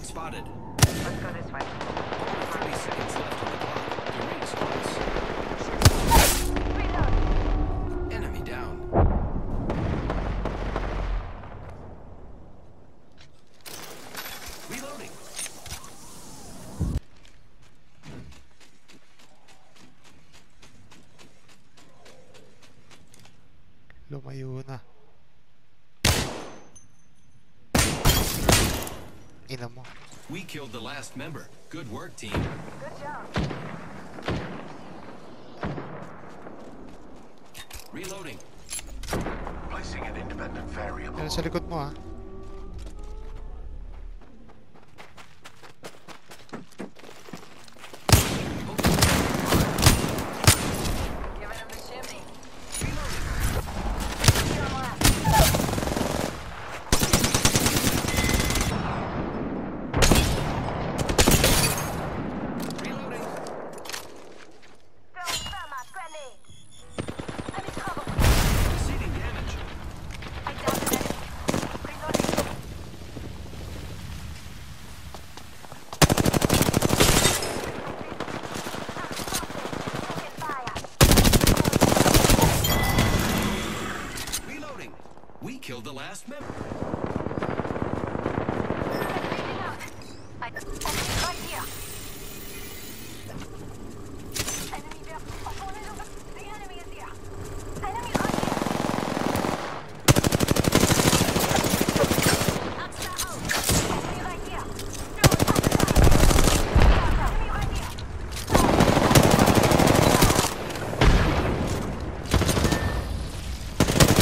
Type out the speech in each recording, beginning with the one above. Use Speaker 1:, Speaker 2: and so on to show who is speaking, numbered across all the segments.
Speaker 1: spotted.
Speaker 2: Let's go this way.
Speaker 1: 30 seconds left on the clock. The ring's close.
Speaker 2: Reload.
Speaker 1: Enemy down. Reloading.
Speaker 3: Lumayo na. Ina mo.
Speaker 1: We killed the last member. Good work, team.
Speaker 2: Good job.
Speaker 1: Reloading.
Speaker 4: Placing an independent variable.
Speaker 3: Yan sa likod mo ha.
Speaker 2: Giving him the chimney.
Speaker 1: Reloading.
Speaker 2: Throwing thermite grenade. I'm in trouble.
Speaker 1: Receiving damage.
Speaker 2: I downed an enemy. Reloading. Taking fire.
Speaker 1: Reloading. We killed the last member.
Speaker 2: Reading out. Enemy right here. Enemy there. Opponent over. The enemy is here. Enemy right here. Extra out. Enemy right here. No, enemy right here.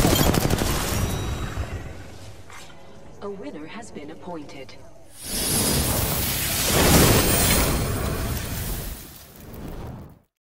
Speaker 5: A winner has been appointed.